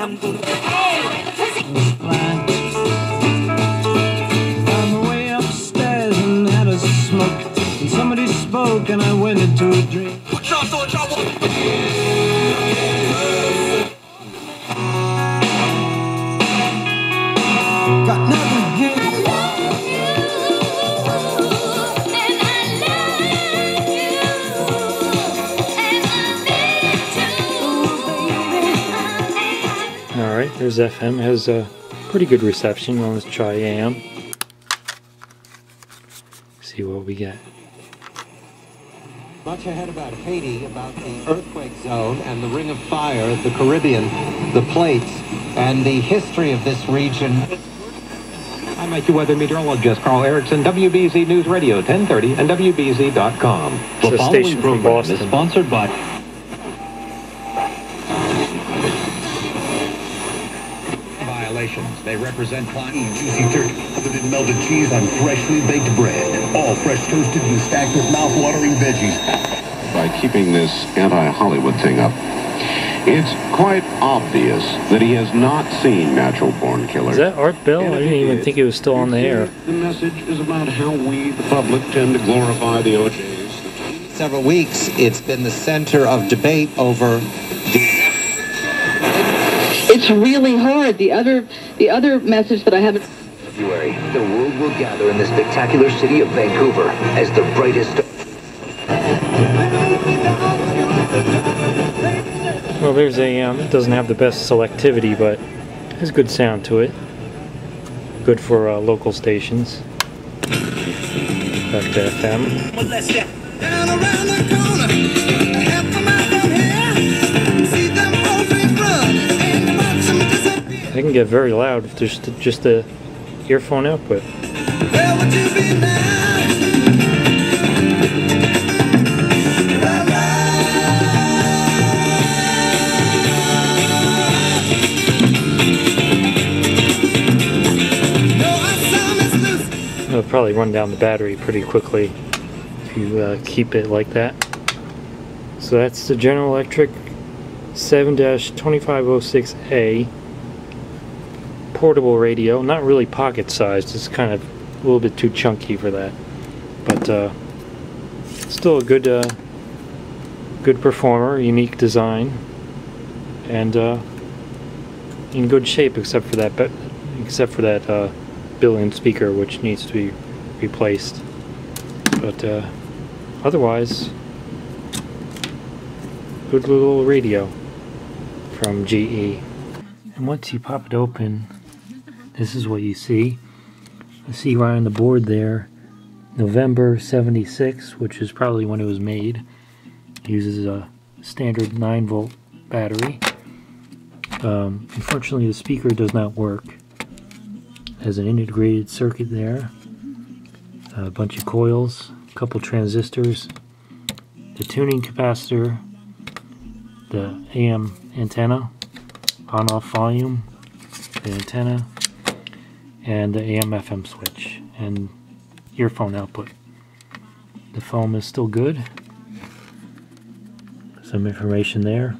I'm gonna On the way upstairs and had a smoke, and somebody spoke and I went into a dream. what y'all thought y'all want? Got nothing to give. Alright, there's FM. Has a pretty good reception. Well, let's try AM. See what we get. Much ahead about Haiti, about the earthquake zone and the Ring of Fire, the Caribbean, the plates, and the history of this region. I'm AccuWeather meteorologist Carl Erickson, WBZ News Radio 1030 and WBZ.com. It's a station from Boston. Is sponsored by... They represent juicy turkey, covered in melted cheese on freshly baked bread. All fresh toasted and stacked with mouth-watering veggies. By keeping this anti-Hollywood thing up, it's quite obvious that he has not seen Natural Born Killer. Is that Art Bell? I didn't even think it was still on the air. The message is about how we, the public, tend to glorify the OJs. several weeks, it's been the center of debate over... It's really hard. The other message that I haven't... February, the world will gather in the spectacular city of Vancouver as the brightest... Well, there's a, it doesn't have the best selectivity, but has good sound to it. Good for local stations. Back to FM. They can get very loud with just the earphone output. It'll probably run down the battery pretty quickly if you keep it like that. So that's the General Electric 7-2506A portable radio. Not really pocket sized, it's kind of a little bit too chunky for that, but still a good good performer, unique design, and in good shape except for that built-in speaker, which needs to be replaced. But otherwise, good little radio from GE. And once you pop it open, this is what you see. You see right on the board there, November 76, which is probably when it was made. It uses a standard 9-volt battery. Unfortunately, the speaker does not work. Has an integrated circuit there, a bunch of coils, a couple transistors, the tuning capacitor, the AM antenna, on-off volume, the antenna, and the AM/FM switch, and earphone output. The foam is still good. Some information there.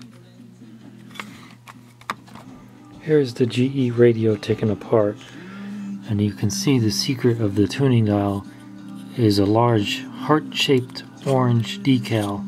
Here's the GE radio taken apart. And you can see the secret of the tuning dial is a large heart-shaped orange decal.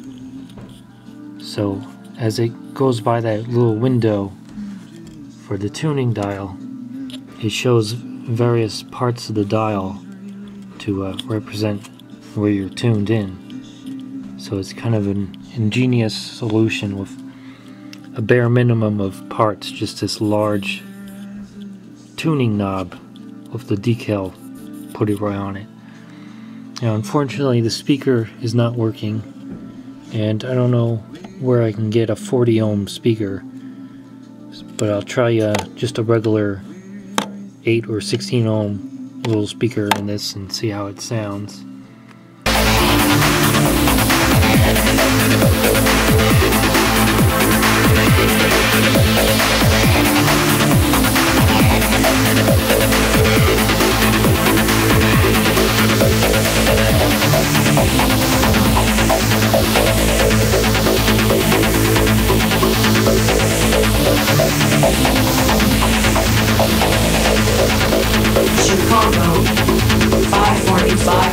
So as it goes by that little window for the tuning dial, it shows various parts of the dial to represent where you're tuned in. So it's kind of an ingenious solution with a bare minimum of parts, just this large tuning knob with the decal put it right on it. Now unfortunately the speaker is not working, and I don't know where I can get a 40 ohm speaker, but I'll try just a regular 8 or 16 ohm little speaker in this and see how it sounds.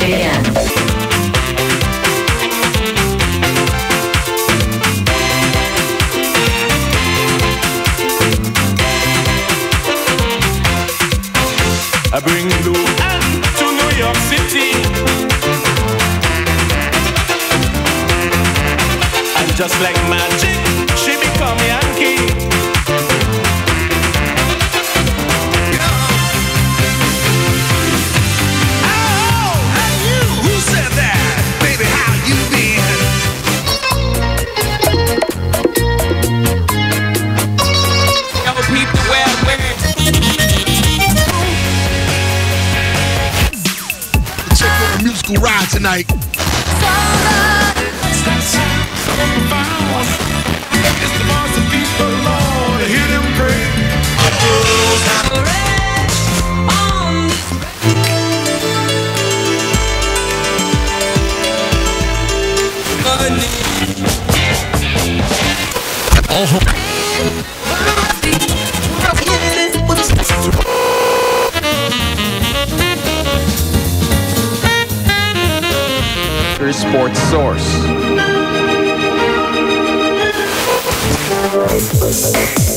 a.m. I bring Lou Ann to New York City, and just like magic, she become Yankee. Musical ride tonight. Sports Source.